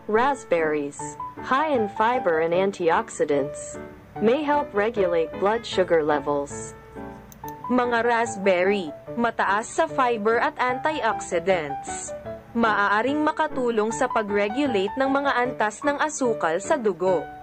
Raspberries, high in fiber and antioxidants, may help regulate blood sugar levels. Mga raspberry, mataas sa fiber at antioxidants. Maaaring makatulong sa pag-regulate ng mga antas ng asukal sa dugo.